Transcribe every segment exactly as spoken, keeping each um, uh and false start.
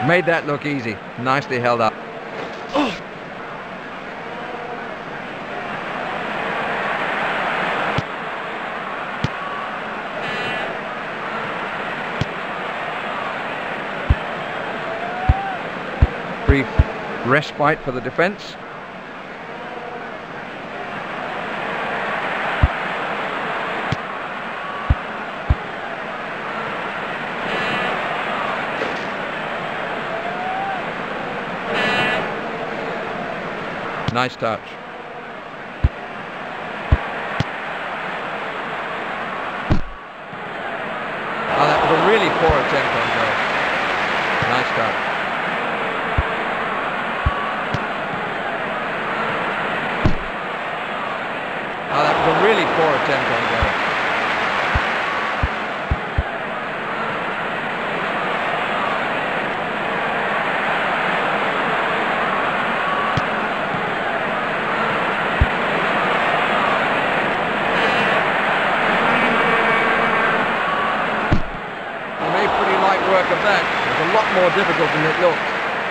Made that look easy. Nicely held up. Oh. Brief respite for the defence. Nice touch. Oh, that was a really poor attempt on goal. Nice touch. Oh, that was a really poor attempt on goal. Work of that. It was a lot more difficult than it looked.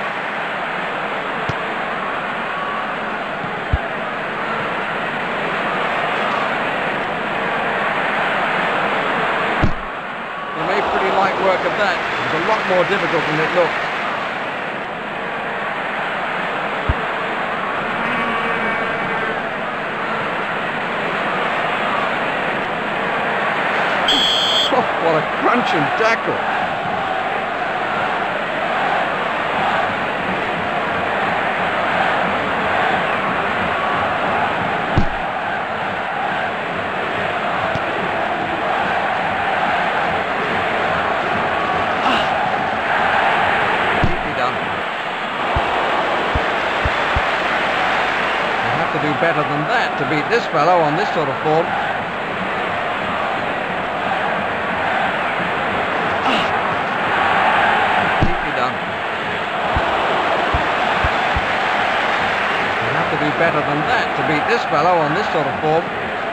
They made pretty light work of that. It was a lot more difficult than it looked. Oh, what a crunching tackle. Do better than that to beat this fellow on this sort of form. Completely done. You have to do better than that to beat this fellow on this sort of form.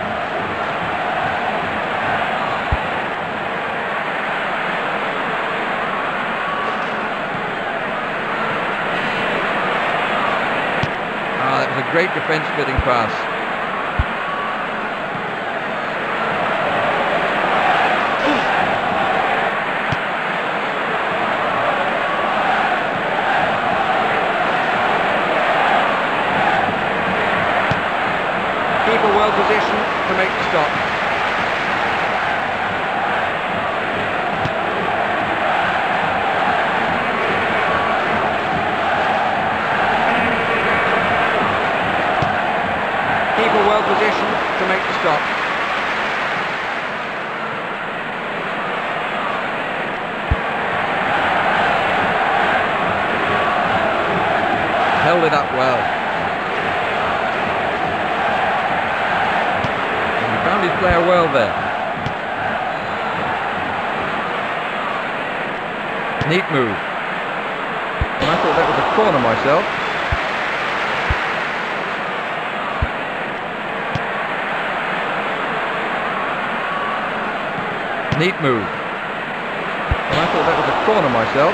A great defence fitting pass. Keeper well positioned to make the stop. Keeper well positioned to make the stop. Held it up well. And he found his player well there. Neat move. And I thought that was a corner myself. Neat move. And I thought that was a corner myself.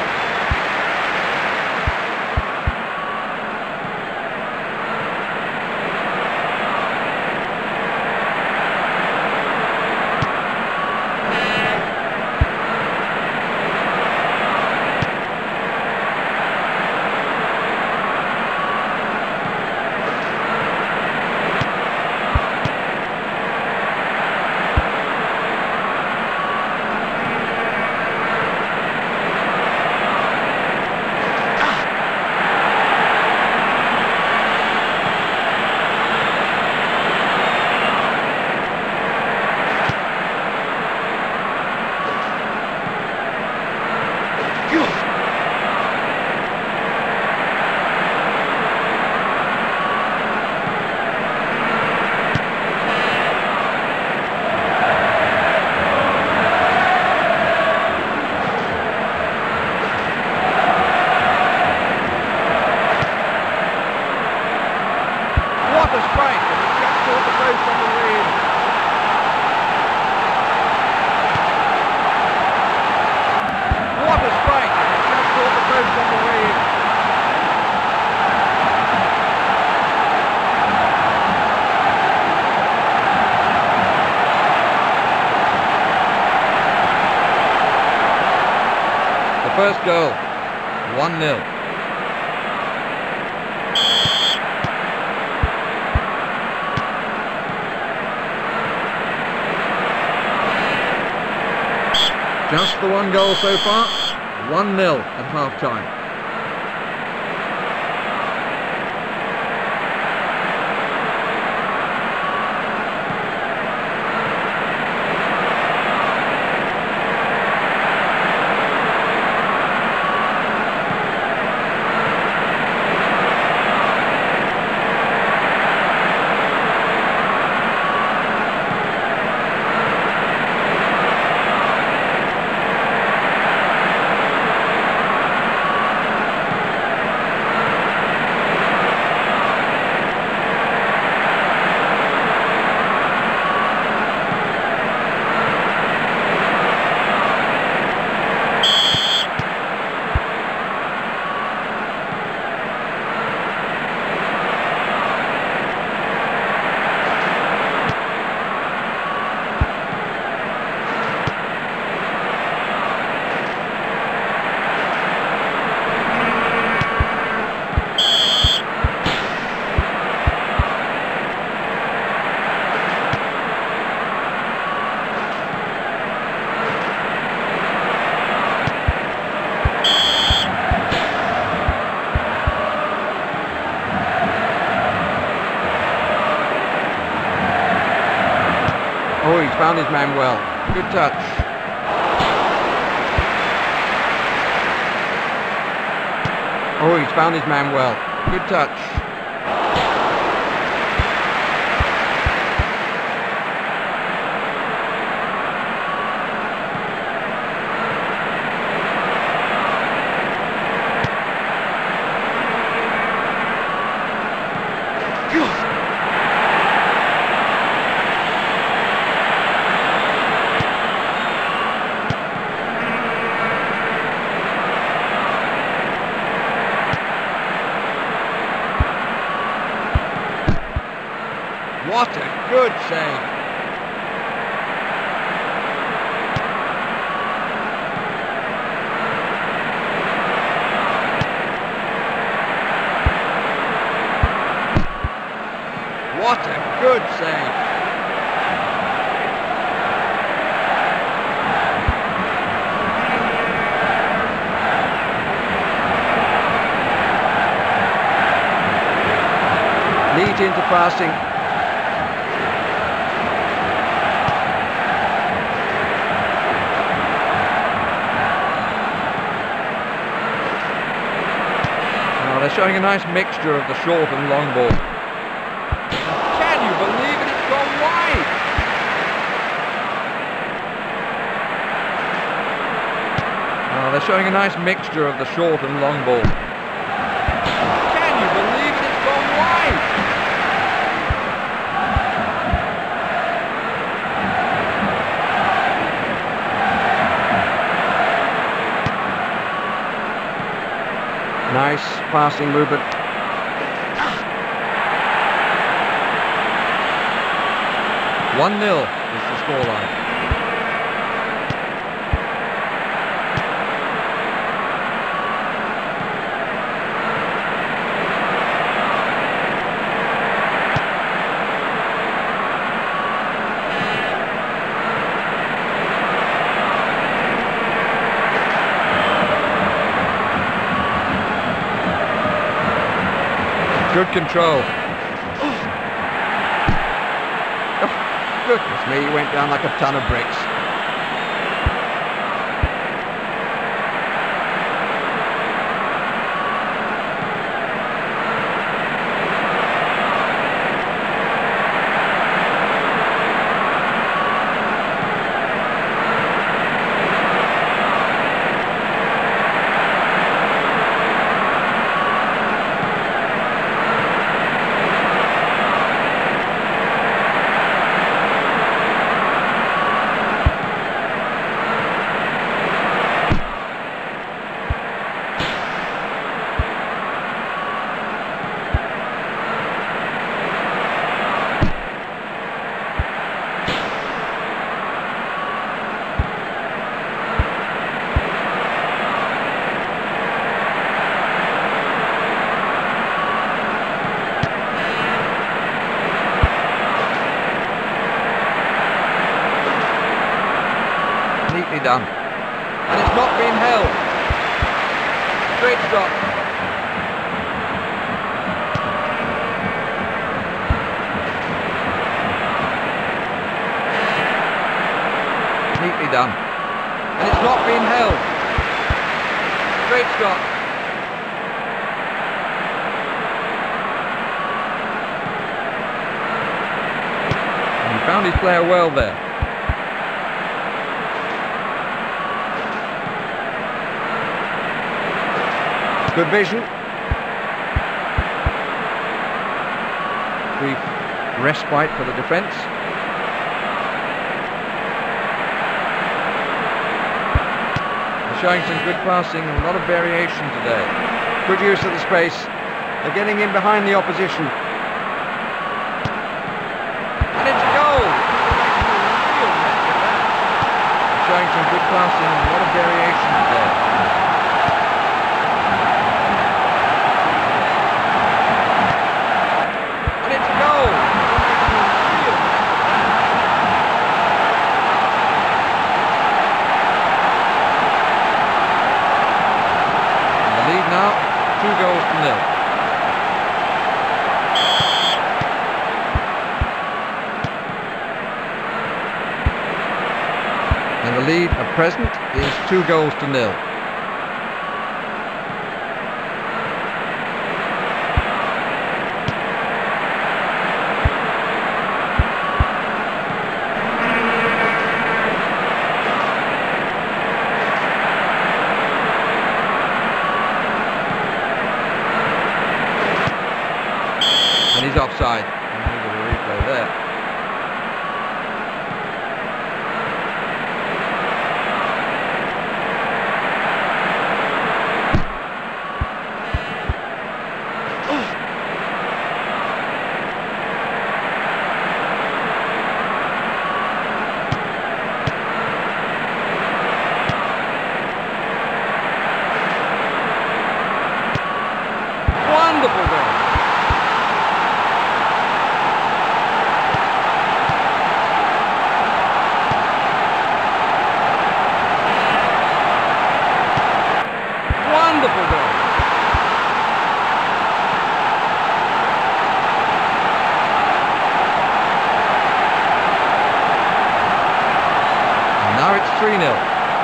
first goal. one nil. Just the one goal so far. one nil at half time. Oh, he's found his man well. Good touch. Oh, he's found his man well. Good touch. What a good save. What a good save. Lead into passing. They're showing a nice mixture of the short and long ball. Can you believe it? It's gone wide! Oh, they're showing a nice mixture of the short and long ball. Can you believe it? It's gone wide! Nice passing movement. one nil is the scoreline. Good control. Oh, goodness me, he went down like a ton of bricks. done. And it's not been held. Straight shot. Neatly done. And it's not been held. Straight shot. And he found his player well there. Good vision. Brief respite for the defence. They're showing some good passing, a lot of variation today. Good use of the space. They're getting in behind the opposition. And it's a goal! They're showing some good passing, a lot of variation today. Two goals to nil. And the lead at present is two goals to nil. And he's offside. And here's a replay there. Wonderful goal. Wonderful goal. And now it's three nil.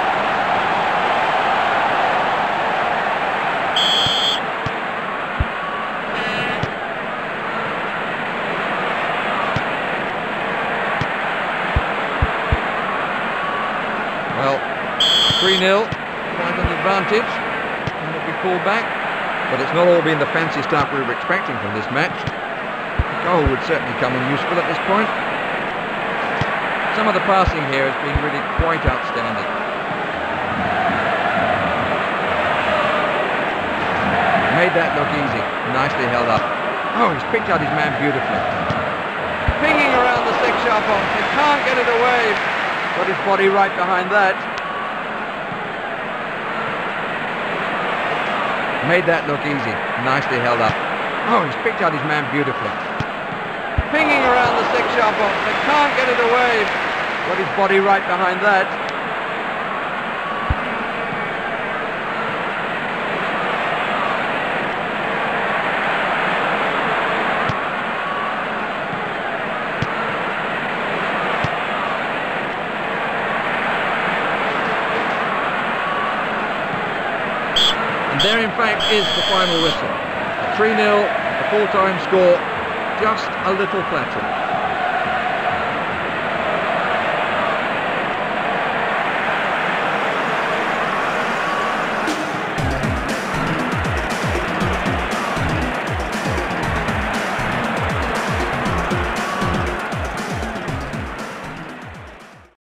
Well, three nil, quite an advantage. Pulled back, but it's not all been the fancy stuff we were expecting from this match. A goal would certainly come in useful at this point. Some of the passing here has been really quite outstanding. Made that look easy, nicely held up. Oh, he's picked out his man beautifully. Pinging around the six-yard box, he can't get it away. Got his body right behind that. Made that look easy, nicely held up. Oh, he's picked out his man beautifully. Pinging around the six-yard box, they can't get it away. Got his body right behind that. There in fact is the final whistle. three nil, a full-time score, just a little flattering.